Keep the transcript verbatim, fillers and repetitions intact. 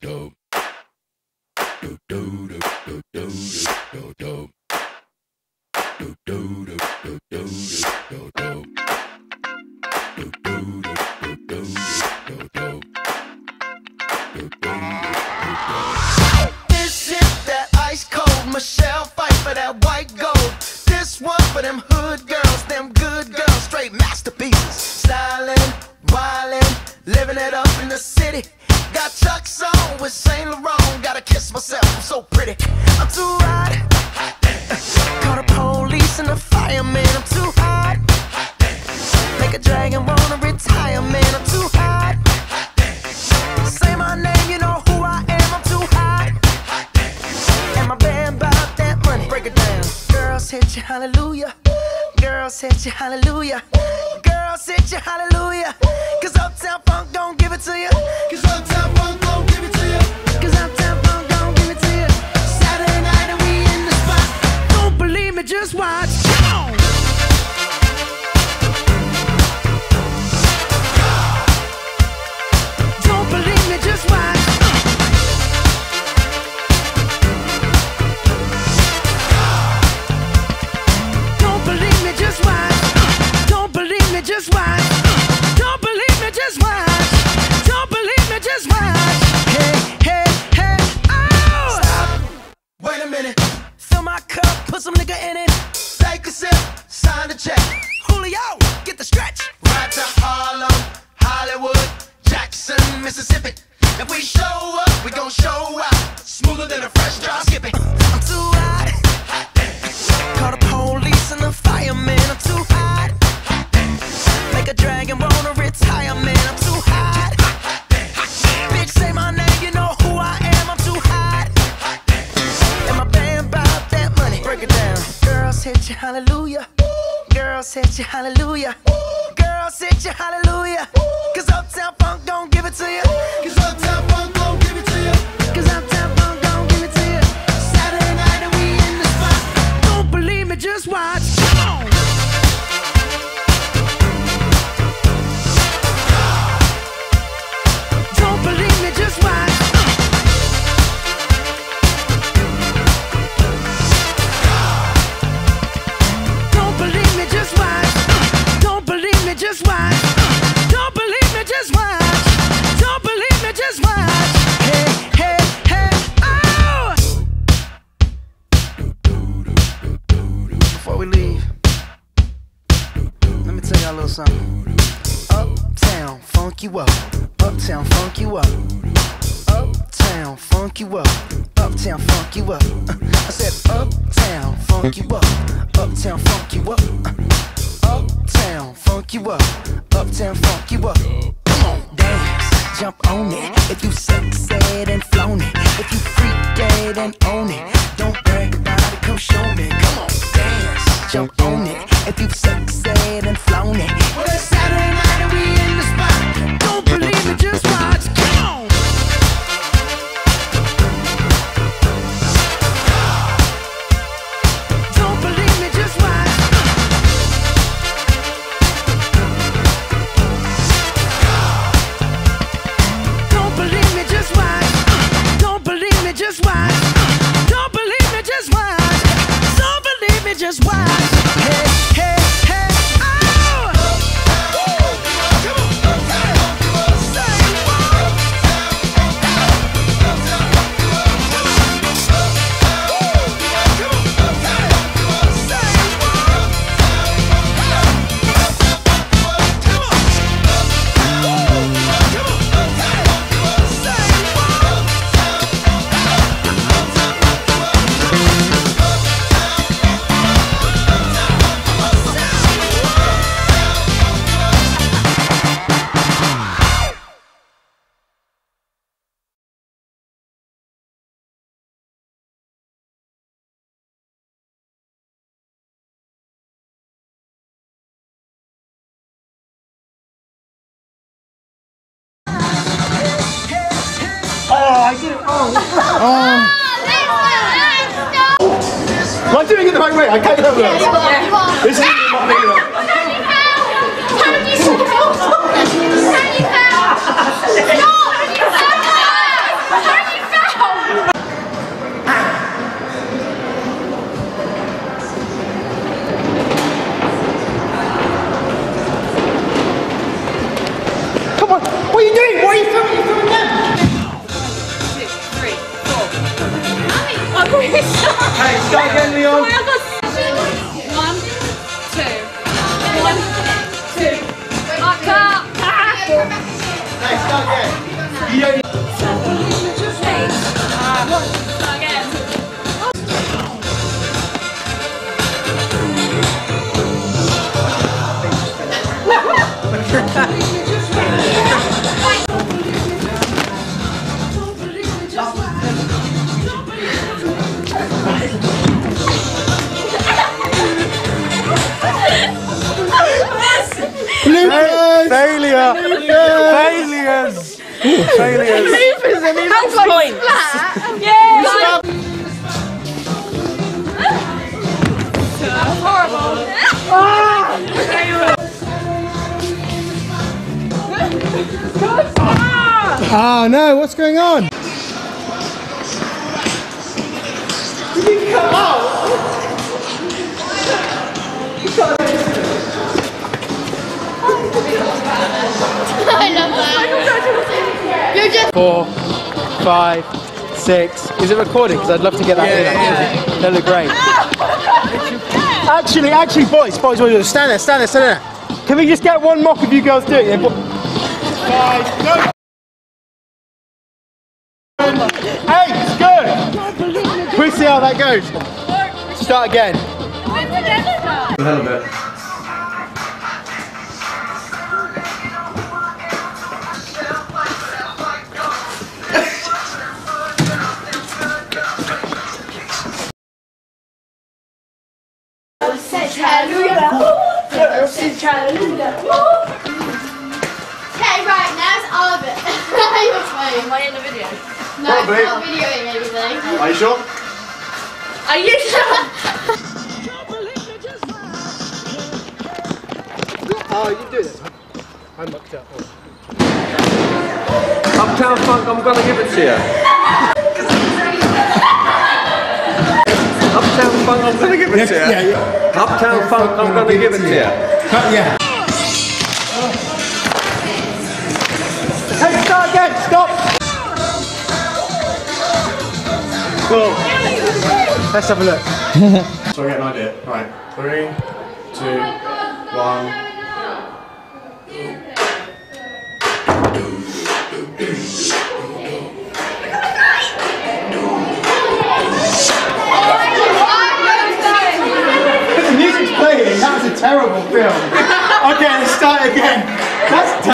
Hallelujah. Girls hit you, hallelujah. Girls hit you, hallelujah. Cause Uptown Funk gon' give it to you. Cause Uptown Funk gon' give it to you. Cause Uptown Funk gon' give it to you. Saturday night and we in the spot. Don't believe me, just watch. Come on. Don't believe me, just watch. Just watch. Don't believe me, just watch. Don't believe me, just watch. Don't believe me, just watch. Hey, hey, hey, oh! Stop. Wait a minute. Fill my cup, put some nigga in it. Take a sip, sign the check. Julio, get the stretch. Right to Harlem, Hollywood, Jackson, Mississippi. If we show up, we gon' show out. Smoother than a fresh drop skipping. I'm too hot. Call the police and the fireman. I'm too hot. Make a dragon wanna retire, man. I'm too hot. Bitch, say my name, you know who I am. I'm too hot. And my band bout that money. Break it down. Girls hit you, hallelujah. Girls hit you, hallelujah. Girls hit you, hallelujah. Cause Uptown Funk gon' give it to you. Cause Uptown Funk gon' give it to you. Cause Uptown Funk gon' give it to you. Saturday night and we in the spot. Don't believe me, just watch. Come on. Don't believe me, just watch. Don't believe me, just watch. Don't believe me, just watch. Don't believe me, just watch. Don't believe me, just watch. Hey, hey, hey, oh! Before we leave, let me tell y'all a little something. Uptown, funk you up. Uptown, funk you up. Uptown, funk you up. Uptown, funk you up. I said uptown, funk you up. Uptown, funk you up. Uptown, funk you up. Uptown, funk you up. Come on, dance, jump on it. If you sexed and flown it. If you freak dead and own it. Don't brag about it, come show me. Come on, dance, jump on it. If you sexed and flown it. Well, it's Saturday night and we in the spot. Don't believe it, just watch. Come on. Don't believe me, just watch. Don't believe me, just watch. Don't believe me, just watch. Don't believe me, just watch. Don't believe me, just watch. Hey, hey, hey, oh! Come on. Say what? Am I doing it the right way? I can't get over that. Yeah, you are. This is not big enough. Can you stop? Can you stop? Stop! Hey, start again, Leon. One, two. One, two. Mark up. Hey, start again. You don't need Start again. failure. Failures. Failures. How points? Yeah. Horrible. Oh no, what's going on? Did you come out? I love that. You're just Four, five, six. Is it recording? Because I'd love to get that in actually. They look great. Actually, actually, boys, boys, boys, stand there, stand there, stand there. Can we just get one mock of you girls doing it? Five, no. Hey, it's good. We'll see how that goes. Start again. a little bit. Okay, right, now it's all of it. Your phone. Am I in the video? No, Probably. I'm not videoing anything. Are you sure? Are you sure? Oh, you do this. I'm mucked up. Uptown Funk, I'm gonna give it to you. Uptown Funk, I'm gonna give it to you. Yeah, yeah. Uptown Funk, I'm gonna give it to you. Yeah. Hey, start again, stop! Cool. Let's have a look. So I get an idea. Right, three, two, one. The music's playing, that was a terrible film. Okay, let's start again. That's